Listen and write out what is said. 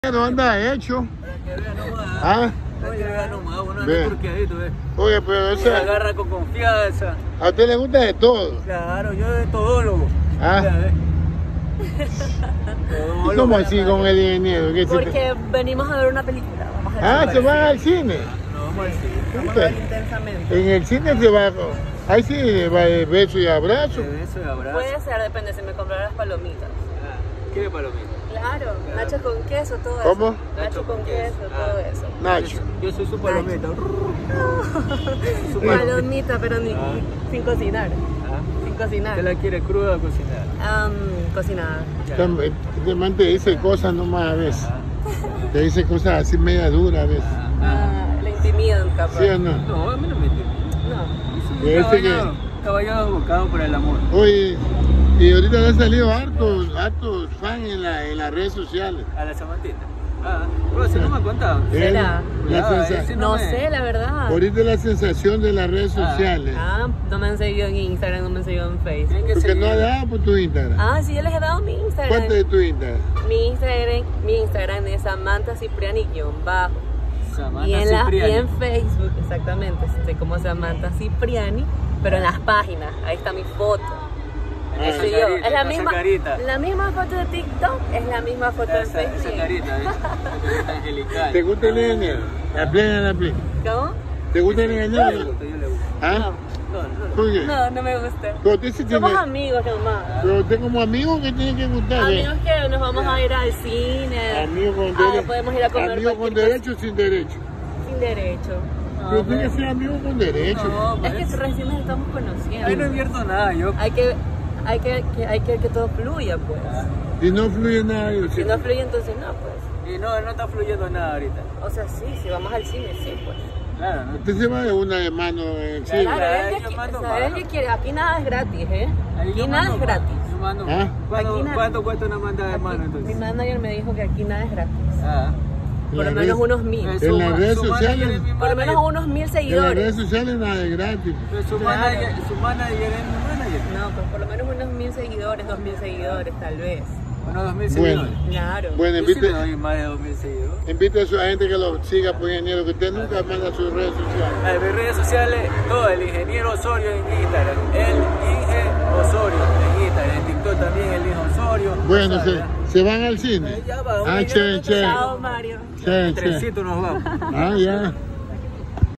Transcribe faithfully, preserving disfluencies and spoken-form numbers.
No anda hecho. Para que vea nomás. ¿Ah? Para que vea nomás, uno Ve. anda turqueadito, ve. Oye, pero Se esa, agarra con confianza. a usted le gusta de todo. Claro, yo de todólogo. Ah. Vea, ve. ¿Y Todólogo. cómo así con el ingeniero? ¿Qué se- Porque venimos a ver una película. Vamos al Ah, cine. se van al cine. No, vamos al cine. Vamos a ver intensamente. En el cine se va. Ahí sí va de beso y abrazo. De beso y abrazo. Puede ser, depende si me comprara las palomitas. Ah, ¿quiere palomita? Claro, nacho con queso, todo ¿Cómo? eso. Nacho con queso, todo Ah. eso. Nacho. Yo, yo soy su palomita. Su palomita. Palomita, pero ni, Ah. sin cocinar. Ah, Sin cocinar. ¿usted la quiere cruda o cocinada? Am, cocinada. También- Este man te dice cosas nomás a veces. Ah, Te dice cosas así media duras a veces. ah, ah. Ah, la intimidan, capaz. ¿Sí o no? No, a mí no me entiende. No. Yo soy Y un ese que- caballero, caballero abocado por el amor. Oye, y ahorita le han salido hartos, hartos fans en, la, en las redes sociales. A la Samantita. Ah, pero si no me ha contado. Eh, ¿Será? la Ah, sensa- ese No me- sé, la verdad. Ahorita es la sensación de las redes Ah. sociales. Ah, no me han seguido en Instagram, no me han seguido en Facebook. Tienen que Porque no ha seguir. dado por tu Instagram. Ah, sí, yo les he dado mi Instagram. ¿Cuánto es tu Instagram? Mi Instagram, mi Instagram es Samantha Cipriani guión bajo. Samantha Y en, la, y Cipriani. en Facebook, exactamente, estoy como Samantha Cipriani, pero en las páginas, ahí está mi foto. Ah, Ese esa yo. carita, Es la esa misma, carita. la misma foto de TikTok, es la misma foto de Esa, esa Facebook. carita, ¿eh? Esa carita angelical. ¿Te gusta el ingeniero? La plena, la plena. ¿Cómo? ¿Te gusta el Yo le ingeniero? gusto, yo le gusto. ¿Ah? No, no. ¿Por qué? No, no me gusta. Pero usted sí Somos tiene- amigos nomás. Pero usted como amigo que tiene que gustar. Amigos que nos vamos a ir al cine. Amigo con Ah, derecho. podemos ir a comer Amigo con cualquier derecho o sin derecho. cosa sin derecho. Pero tiene que ser amigo con derecho. No, Es pues. que recién nos estamos conociendo. Ahí no invierto nada, yo. Hay que, hay que, que- hay que que todo fluya, pues. Y no fluye nada. yo Si sé. no fluye, entonces no, pues. Y no, no está fluyendo nada ahorita. O sea, sí, si vamos al cine, sí, pues. Claro, ¿no? Usted se va de una de mano en el cine. Claro, Claro, él yo que, mando o sea, él mano. que quiere. Aquí nada es gratis, ¿eh? Ahí Aquí yo nada mando es gratis. mano, yo mando- ¿Ah? ¿Cuánto, Aquí nada. ¿Cuánto cuesta una manda de Aquí- mano mi entonces? manager me dijo que aquí nada es gratis. Ah. Por lo En las menos redes- unos mil. Eh, En su las ma- redes su manager sociales- es mi Por lo menos manager. unos mil En las redes seguidores. sociales nada es gratis. Pero su, Claro. manager, su manager es mi manager. No, pues por lo menos unos mil seguidores, dos mil seguidores, tal vez. Unos dos mil Bueno. seguidores. Claro. Bueno, Yo sí invite, le doy más de dos mil seguidores. invite a su gente que lo siga por ingeniero, que usted nunca manda sus redes sociales. A mis redes sociales, todo, el ingeniero Osorio en Instagram. El Inge Osorio en Instagram. En TikTok también el Inge Osorio. Bueno, ¿sabes? se, se van al cine. Eh, ya va, Ah, ya chévere, va, chévere. Chao, Mario. Chévere, chévere. Trencito nos vamos. Ah, ya.